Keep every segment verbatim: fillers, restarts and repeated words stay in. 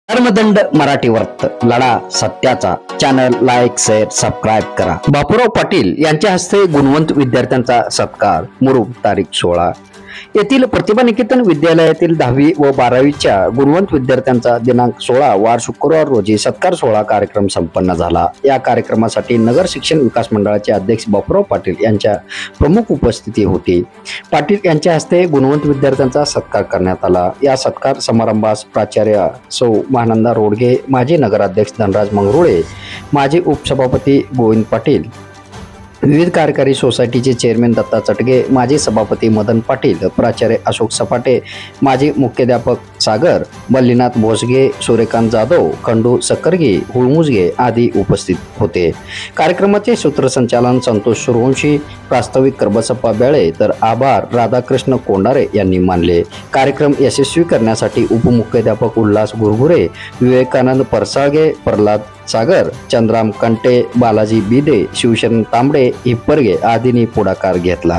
धर्मदंड मराठी वर्त लढा सत्याचा चॅनल लाईक शेअर सबस्क्राईब करा। बापूराव पाटील यांच्या हस्ते गुणवंत विद्यार्थ्यांचा सत्कार। मुरुम तारीख सोळा येथील प्रतिभा निकेतन विद्यालयातील दहावी व बारावीच्या गुणवंत विद्यार्थ्यांचा दिनांक सोळा वार शुक्रवार रोजी सत्कार सोहळा कार्यक्रम संपन्न झाला। या कार्यक्रमासाठी नगर शिक्षण विकास मंडळाचे अध्यक्ष बापूराव पाटील यांच्या प्रमुख उपस्थिती होती। पाटील यांच्या हस्ते गुणवंत विद्यार्थ्यांचा सत्कार करण्यात आला। या सत्कार समारंभास प्राचार्य सौ महानंदा रोडगे, माजी नगराध्यक्ष धनराज मंगरुळे, माजी उपसभापती गोविंद पाटील, विविध कार्यकारी सोसायटीचे चेअरमॅन दत्ता चटगे, माजी सभापती मदन पाटील, प्राचार्य अशोक सपाटे, माजी मुख्याध्यापक सागर, बल्लीनाथ भोसगे, सूर्यकांत जाधव, खंडू सक्करगी, हुळमुजगे आदी उपस्थित होते। कार्यक्रमाचे सूत्रसंचालन संतोष सूर्यवंशी, प्रास्ताविक करबसप्पा बेळे तर आभार राधाकृष्ण कोंडारे यांनी मानले। कार्यक्रम यशस्वी करण्यासाठी उपमुख्याध्यापक उल्हास गुरगुरे, विवेकानंद परसाळगे, प्रल्हाद सागर, चंद्राम कंटे, बालाजी बिदे, शिवशरण तांबडे, हिप्परगे आदींनी पुढाकार घेतला।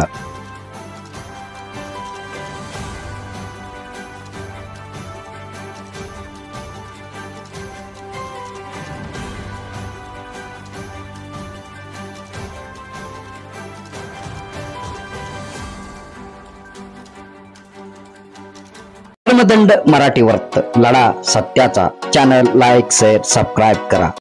धर्मदंड मराठी वर्त लढा सत्याचा चॅनल लाईक शेअर सबस्क्राईब करा।